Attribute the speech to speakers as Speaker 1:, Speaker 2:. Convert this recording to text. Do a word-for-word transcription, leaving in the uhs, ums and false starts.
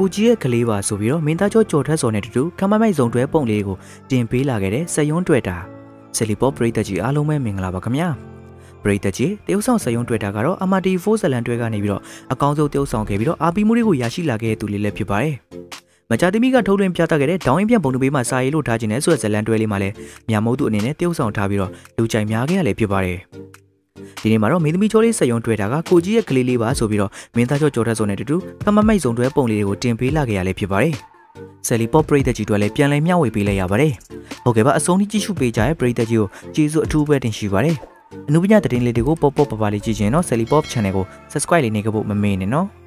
Speaker 1: ကိုကြီးရဲ့ကလေးပါဆိုပြီးတော့မင်းသားကျော်ကြော်ထက်စော်နဲ့တူတူခမမိုက်စုံတွဲပုံလေးကိုတင်ပေးလာခဲ့တဲ့စက်ရုံးတွေ့တာcelepop ပရိသတ်ကြီးအားလုံးပဲမင်္ဂလာပါခင်ဗျာပရိသတ်ကြီးတရုတ်ဆောင်စက်ရုံးတွေ့တာကတော့အမတီဖိုးဇလန်တွဲကနေပြီးတော့အကောင်းဆုံးတရုတ်ဆောင်ခဲ့ပြီးတော့အာပီမှုတွေကိုရရှိလာခဲ့တဲ့သူလေးလည်းဖြစ်ပါတယ်မကြသမီးကထုတ်လွှင့်ပြသခဲ့တဲ့ဒေါင်းရင်ပြန်ပုံတူပေးမှာစာရေးလို့ထားခြင်းနဲ့ဆိုတဲ့ဇလန်တွဲလေးမှာလည်းမြန်မိုးသူအနေနဲ့တရုတ်ဆောင်ထားပြီးတော့လူကြိုက်များခဲ့ရလည်းဖြစ်ပါတယ်ဒီနေ့မှာတော့မင်းသမီးချိုးလေးစက်ရုံးတွေ့တာကကိုကြီးရဲ့ကလေးလေးပါဆိုပြီးတော့မင်းသားကျော်ကြော်ထက်စော်နဲ့တူတူခမမိုက်စုံတွဲပုံလေးတွေကိုတင်ပေးလာခဲ့ရလည်းဖြစ်ပါတယ်celepop ပရိသတ်ကြီးတို့လည်းပြန်လည်မျှဝေပေးလိုက်ရပါတယ်ဟုတ်ကဲ့ပါအဆုံးထိကြည့်ရှုပေးကြတဲ့ပရိသတ်ကြီးကိုကျေးဇူးအထူးပဲတင်ရှိပါတယ်အနုပညာသတင်းလေးတွေကိုပေါ့ပေါ့ပါပါလေးကြည့်ချင်တော့ celepop channel ကို subscribe လေးနေကြဖို့မမေ့နဲ့နော်